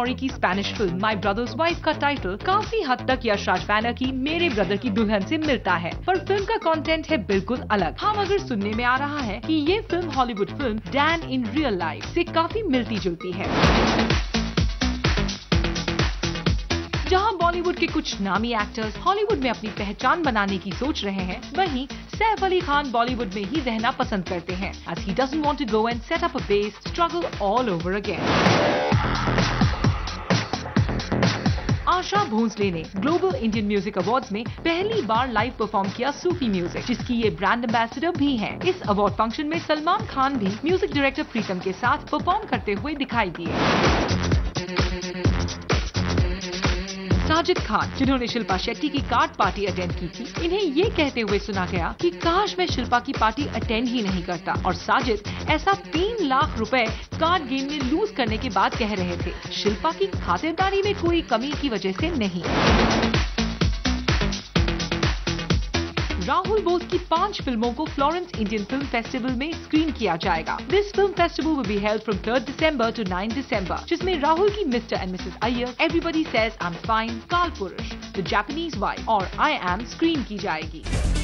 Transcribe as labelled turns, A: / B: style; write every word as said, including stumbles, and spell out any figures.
A: मौरी की Spanish film my brother's wife का title काफी हद तक यश राज बैनर की मेरे ब्रदर की दुल्हन से मिलता है, पर फिल्म का कंटेंट है बिल्कुल अलग। हाँ, मगर सुनने में आ रहा है कि ये film Hollywood film Dan in Real Life से काफी मिलती जुलती है। जहां बॉलीवुड के कुछ नामी एक्टर्स हॉलीवुड में अपनी पहचान बनाने की सोच रहे हैं, वहीं सैफ अली खान बॉलीवुड में ही रहना पसंद करते हैं, as he doesn't want to go and set up a base struggle all over again। Asha Bhosle ने ग्लोबल इंडियन म्यूजिक अवार्ड्स में पहली बार लाइव परफॉर्म किया सूफी म्यूजिक, जिसकी ये ब्रांड एम्बेसडर भी हैं। इस अवार्ड फंक्शन में सलमान खान भी म्यूजिक डायरेक्टर प्रीतम के साथ परफॉर्म करते हुए दिखाई दिए। साजिद खान, जिन्होंने शिल्पा शेट्टी की कार्ड पार्टी अटेंड की थी, इन्हें ये कहते हुए सुना गया कि काश मैं शिल्पा की पार्टी अटेंड ही नहीं करता, और साजिद ऐसा तीन लाख रुपए कार्ड गेम में लूज करने के बाद कह रहे थे, शिल्पा की खातिरदारी में कोई कमी की वजह से नहीं। राहुल बोस की पांच फिल्मों को फ्लोरेंस इंडियन फिल्म फेस्टिवल में स्क्रीन किया जाएगा। This film festival will be held from third December to ninth December, जिसमें राहुल की Mr and Mrs Iyer, everybody says I am fine, Kaal Purush, the Japanese wife और आई एम स्क्रीन की जाएगी।